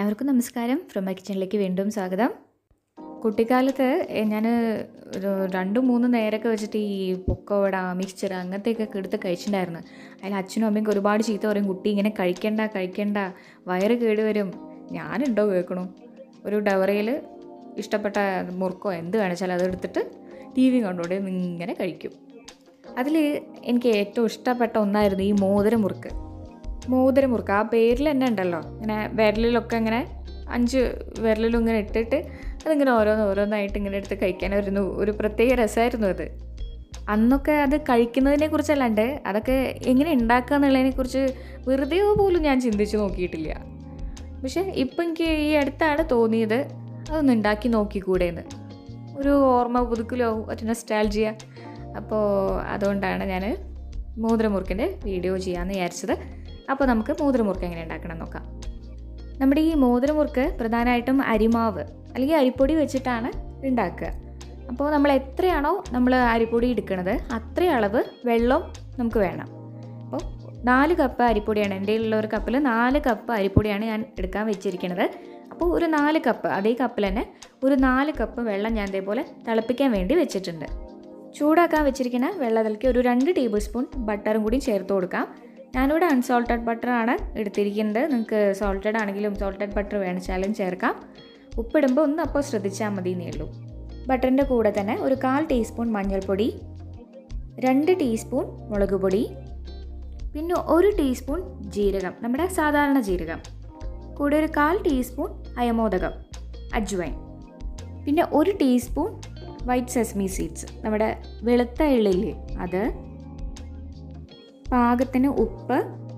എല്ലാവർക്കും നമസ്കാരം. From my കിച്ചണിലേക്ക് വീണ്ടും സ്വാഗതം. കുട്ടിക്കാലത്ത് ഞാൻ ഒരു 2-3 നേരമൊക്കെ വെച്ചിട്ട് ഈ പൊക്കോവട, മിക്സ്ചർ അങ്ങനത്തെയൊക്കെ എടുത്ത് കഴിച്ചിട്ടുണ്ടായിരുന്നു. അതിൽ അച്ഛനും അമ്മയും ഒരുപാട് ചീത്ത പറയും, കുട്ടി ഇങ്ങനെ കഴിക്കണ്ട, വയറ് കേടുവരും. ഞാനുണ്ടോ കേൾക്കണു. ഒരു ഡവറയിൽ ഇഷ്ടപ്പെട്ട മുറുക്കോ എന്ത് കാണിച്ചാലും അതെടുത്തിട്ട് TV കണ്ടോടെ ഇങ്ങനെ കഴിക്കും. അതിൽ എനിക്ക് ഏറ്റവും ഇഷ്ടപ്പെട്ട ഒന്നായിരുന്നു ഈ മോതിരമുറുക്ക്. ആ പേരിൽ തന്നെ ഉണ്ടല്ലോ, ഇങ്ങനെ വിരലിലൊക്കെ ഇങ്ങനെ 5 വിരലിലും ഇങ്ങനെ ഇട്ടിട്ട് അതിങ്ങനെ ഓരോന്നായിട്ട് ഇങ്ങനെ എടുത്ത് കഴിക്കാനായിരുന്നു. ഒരു പ്രത്യേക രസമായിരുന്നു അത്. അന്നൊക്കെ അത് കഴിക്കുന്നതിനെ കുറിച്ചല്ലാണ്ട് അതൊക്കെ എങ്ങനെ ഉണ്ടാക്കുക എന്നുള്ളതിനെക്കുറിച്ച് വെറുതെ പോലും ഞാൻ ചിന്തിച്ച് നോക്കിയിട്ടില്ല. പക്ഷേ ഇപ്പം എനിക്ക് ഈ അടുത്താണ് തോന്നിയത് അതൊന്ന് ഉണ്ടാക്കി നോക്കിക്കൂടെയെന്ന്. ഒരു ഓർമ്മ പുതുക്കലോ ഒരു നൊസ്റ്റാൾജിയ. അപ്പോൾ അതുകൊണ്ടാണ് ഞാൻ മോതിരമുറുക്കിൻ്റെ വീഡിയോ ചെയ്യാമെന്ന് വിചാരിച്ചത്. അപ്പോൾ നമുക്ക് മോതിരമുറുക്ക് എങ്ങനെ ഉണ്ടാക്കണം നോക്കാം. നമ്മുടെ ഈ മോതിരമുറുക്ക് പ്രധാനമായിട്ടും അരിമാവ് അല്ലെങ്കിൽ അരിപ്പൊടി വെച്ചിട്ടാണ് ഉണ്ടാക്കുക. അപ്പോൾ നമ്മൾ എത്രയാണോ നമ്മൾ അരിപ്പൊടി എടുക്കുന്നത് അത്രയും അളവ് വെള്ളം നമുക്ക് വേണം. അപ്പോൾ 4 കപ്പ് അരിപ്പൊടിയാണ് എൻ്റെ ഉള്ള ഒരു കപ്പിൽ 4 കപ്പ് അരിപ്പൊടിയാണ് ഞാൻ എടുക്കാൻ വെച്ചിരിക്കുന്നത്. അപ്പോൾ ഒരു 4 കപ്പ് അതേ കപ്പിൽ തന്നെ ഒരു 4 കപ്പ് വെള്ളം ഞാൻ ഇതേപോലെ തിളപ്പിക്കാൻ വേണ്ടി വെച്ചിട്ടുണ്ട്. ചൂടാക്കാൻ വെച്ചിരിക്കുന്ന വെള്ളത്തിലേക്ക് ഒരു 2 ടേബിൾ സ്പൂൺ ബട്ടറും കൂടി ചേർത്ത് കൊടുക്കാം. ഞാനിവിടെ അൺസോൾട്ടഡ് ബട്ടറാണ് എടുത്തിരിക്കുന്നത്. നിങ്ങൾക്ക് സോൾട്ടഡ് ആണെങ്കിലും സോൾട്ടഡ് ബട്ടർ വേണിച്ചാലും ചേർക്കാം. ഉപ്പിടുമ്പോൾ ഒന്ന് അപ്പോൾ ശ്രദ്ധിച്ചാൽ മതി എന്നേ ഉള്ളൂ. ബട്ടറിൻ്റെ കൂടെ തന്നെ ഒരു 1/4 ടീസ്പൂൺ മഞ്ഞൾപ്പൊടി, 2 ടീസ്പൂൺ മുളക് പൊടി, പിന്നെ 1 ടീസ്പൂൺ ജീരകം, നമ്മുടെ സാധാരണ ജീരകം, കൂടെ ഒരു 1/4 ടീസ്പൂൺ അയമോദകം അജ്വൈൻ, പിന്നെ 1 ടീസ്പൂൺ വൈറ്റ് സെസമി സീഡ്സ്, നമ്മുടെ വെളുത്ത എള്ളില്ലേ അത്, പാകത്തിന് ഉപ്പ്,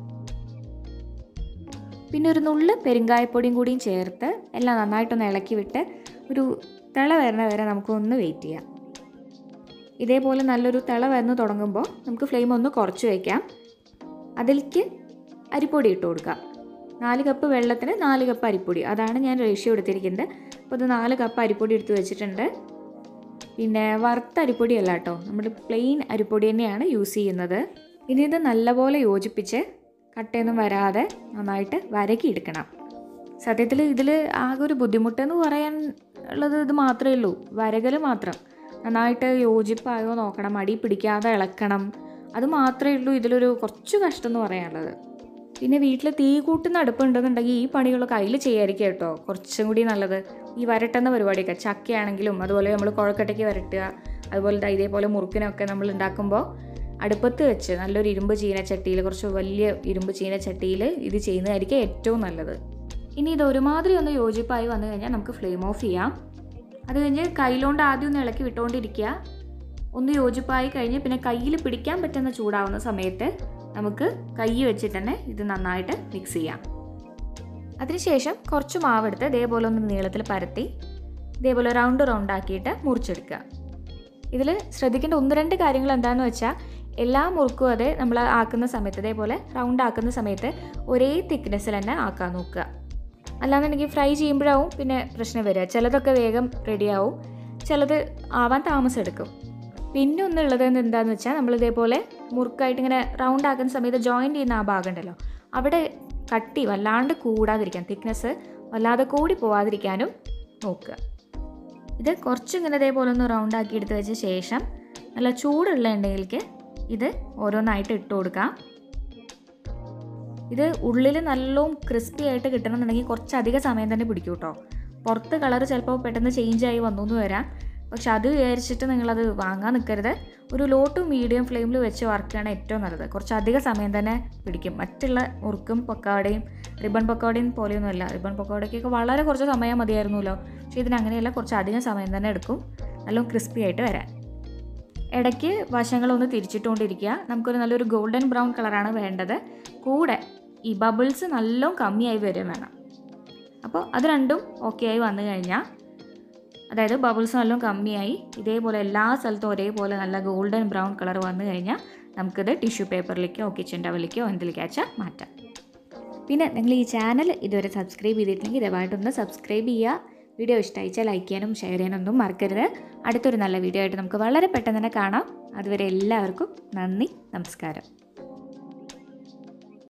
പിന്നെ ഒരു നുള്ള് പെരുങ്കായപ്പൊടിയും കൂടിയും ചേർത്ത് എല്ലാം നന്നായിട്ടൊന്ന് ഇളക്കി വിട്ട് ഒരു തിള വരുന്ന വരെ നമുക്കൊന്ന് വെയിറ്റ് ചെയ്യാം. ഇതേപോലെ നല്ലൊരു തിള വന്ന് തുടങ്ങുമ്പോൾ നമുക്ക് ഫ്ലെയിം ഒന്ന് കുറച്ച് വയ്ക്കാം. അതിലേക്ക് അരിപ്പൊടി ഇട്ട് കൊടുക്കാം. 4 കപ്പ് വെള്ളത്തിന് 4 കപ്പ് അരിപ്പൊടി, അതാണ് ഞാൻ റേഷ്യോ എടുത്തിരിക്കുന്നത്. അപ്പോൾ ഇത് 4 കപ്പ് അരിപ്പൊടി എടുത്ത് വെച്ചിട്ടുണ്ട്. പിന്നെ വറുത്ത അരിപ്പൊടിയല്ല കേട്ടോ, നമ്മൾ പ്ലെയിൻ അരിപ്പൊടി തന്നെയാണ് യൂസ് ചെയ്യുന്നത്. ഇനി ഇത് നല്ലപോലെ യോജിപ്പിച്ച് കട്ടയൊന്നും വരാതെ നന്നായിട്ട് വരക്കിയെടുക്കണം. സത്യത്തിൽ ഇതിൽ ആകെ ഒരു ബുദ്ധിമുട്ടെന്ന് പറയാൻ ഉള്ളത് ഇത് മാത്രമേ ഉള്ളൂ, വരകൽ മാത്രം. നന്നായിട്ട് യോജിപ്പായോ നോക്കണം, അടി പിടിക്കാതെ ഇളക്കണം, അത് മാത്രമേ ഉള്ളൂ ഇതിലൊരു കുറച്ച് കഷ്ടം എന്ന് പറയാനുള്ളത്. പിന്നെ വീട്ടിൽ തീ കൂട്ടുന്ന അടുപ്പുണ്ടെന്നുണ്ടെങ്കിൽ ഈ പണികളൊക്കെ അതിൽ ചെയ്യാതിരിക്കുക കേട്ടോ, കുറച്ചും കൂടി നല്ലത്. ഈ വരട്ടുന്ന പരിപാടിയൊക്കെ ചക്കയാണെങ്കിലും അതുപോലെ നമ്മൾ കുഴക്കട്ടയ്ക്ക് വരട്ടുക, അതുപോലെ ഇതേപോലെ മുറുക്കിനൊക്കെ നമ്മൾ ഉണ്ടാക്കുമ്പോൾ അടുപ്പത്ത് വെച്ച് നല്ലൊരു ഇരുമ്പ് ചീനച്ചട്ടിയിൽ, കുറച്ച് വലിയ ഇരുമ്പ് ചീനച്ചട്ടിയിൽ ഇത് ചെയ്യുന്നതായിരിക്കും ഏറ്റവും നല്ലത്. ഇനി ഇത് ഒരുമാതിരി ഒന്ന് യോജിപ്പായി വന്നു കഴിഞ്ഞാൽ നമുക്ക് ഫ്ലെയിം ഓഫ് ചെയ്യാം. അത് കഴിഞ്ഞ് കയ്യിലോണ്ട് ആദ്യം ഒന്ന് ഇളക്കി വിട്ടുകൊണ്ടിരിക്കുക. ഒന്ന് യോജിപ്പായി കഴിഞ്ഞ് പിന്നെ കയ്യിൽ പിടിക്കാൻ പറ്റുന്ന ചൂടാവുന്ന സമയത്ത് നമുക്ക് കൈ വെച്ചിട്ട് തന്നെ ഇത് നന്നായിട്ട് മിക്സ് ചെയ്യാം. അതിനുശേഷം കുറച്ച് മാവെടുത്ത് ഇതേപോലെ ഒന്ന് നീളത്തിൽ പരത്തി ഇതേപോലെ റൗണ്ട് ആക്കിയിട്ട് മുറിച്ചെടുക്കുക. ഇതിൽ ശ്രദ്ധിക്കേണ്ട 1-2 കാര്യങ്ങൾ എന്താണെന്ന് വെച്ചാൽ, എല്ലാ മുറുക്കും അതെ നമ്മൾ ആക്കുന്ന സമയത്ത് ഇതേപോലെ റൗണ്ട് ആക്കുന്ന സമയത്ത് ഒരേ തിക്നെസ്സിൽ തന്നെ ആക്കാൻ നോക്കുക. അല്ലാന്നുണ്ടെങ്കിൽ ഫ്രൈ ചെയ്യുമ്പോഴാവും പിന്നെ പ്രശ്നം വരിക. ചിലതൊക്കെ വേഗം റെഡിയാവും, ചിലത് ആവാൻ താമസം എടുക്കും. പിന്നെ ഒന്നുള്ളത് എന്താണെന്ന് വെച്ചാൽ, നമ്മൾ ഇതേപോലെ മുറുക്കായിട്ട് ഇങ്ങനെ റൗണ്ട് ആക്കുന്ന സമയത്ത് ജോയിൻറ്റ് ചെയ്യുന്ന ആ ഭാഗം ഉണ്ടല്ലോ, അവിടെ കട്ടി വല്ലാണ്ട് കൂടാതിരിക്കാൻ, തിക്നെസ് വല്ലാതെ കൂടി പോവാതിരിക്കാനും നോക്കുക. ഇത് കുറച്ചിങ്ങനെ ഇതേപോലെ ഒന്ന് റൗണ്ട് ആക്കി എടുത്ത് വെച്ച ശേഷം നല്ല ചൂടുള്ള എണ്ണയിലേക്ക് ഇത് ഓരോന്നായിട്ട് ഇട്ട് കൊടുക്കാം. ഇത് ഉള്ളിൽ നല്ലോണം ക്രിസ്പി ആയിട്ട് കിട്ടണമെന്നുണ്ടെങ്കിൽ കുറച്ചധികം സമയം തന്നെ പിടിക്കും കേട്ടോ. പുറത്ത് കളർ ചിലപ്പോൾ പെട്ടെന്ന് ചേഞ്ചായി വന്നു വരാം. പക്ഷെ അത് വിചാരിച്ചിട്ട് നിങ്ങളത് വാങ്ങാൻ നിൽക്കരുത്. ഒരു ലോ ടു മീഡിയം ഫ്ലെയിമിൽ വെച്ച് വർക്ക് ചെയ്യണം ഏറ്റവും നല്ലത്. കുറച്ചധികം സമയം തന്നെ പിടിക്കും. മറ്റുള്ള മുറുക്കും പക്കോടയും റിബൺ പക്കോടയും പോലെയൊന്നുമല്ല. റിബൺ പക്കോടയ്ക്കൊക്കെ വളരെ കുറച്ച് സമയം മതിയായിരുന്നല്ലോ. പക്ഷേ ഇതിനങ്ങനെയല്ല, കുറച്ചധികം സമയം തന്നെ എടുക്കും നല്ലോണം ക്രിസ്പി ആയിട്ട് വരാൻ. ഇടയ്ക്ക് വശങ്ങളൊന്ന് തിരിച്ചിട്ടുകൊണ്ടിരിക്കുക. നമുക്കൊരു നല്ലൊരു ഗോൾഡൻ ബ്രൗൺ കളറാണ് വേണ്ടത്. കൂടെ ഈ ബബിൾസ് നല്ലോണം കമ്മിയായി വരും വേണം. അപ്പോൾ അത് രണ്ടും ഓക്കെ ആയി വന്നു കഴിഞ്ഞാൽ, അതായത് ബബിൾസ് നല്ലോണം കമ്മിയായി ഇതേപോലെ എല്ലാ സ്ഥലത്തും ഒരേപോലെ നല്ല ഗോൾഡൻ ബ്രൗൺ കളർ വന്നു കഴിഞ്ഞാൽ നമുക്കിത് ടിഷ്യൂ പേപ്പറിലേക്കോ കിച്ചൺ ടവലിലേക്കോ എന്തിലേക്കാച്ചാൽ മാറ്റാം. പിന്നെ നിങ്ങൾ ഈ ചാനൽ ഇതുവരെ സബ്സ്ക്രൈബ് ചെയ്തിട്ടില്ലെങ്കിൽ ദയവായിട്ടൊന്ന് സബ്സ്ക്രൈബ് ചെയ്യുക. വീഡിയോ ഇഷ്ടമായിച്ചാൽ ലൈക്ക് ചെയ്യാനും ഷെയർ ചെയ്യാനൊന്നും മറക്കരുത്. അടുത്തൊരു നല്ല വീഡിയോ ആയിട്ട് നമുക്ക് വളരെ പെട്ടെന്ന് തന്നെ കാണാം. അതുവരെ എല്ലാവർക്കും നന്ദി, നമസ്കാരം.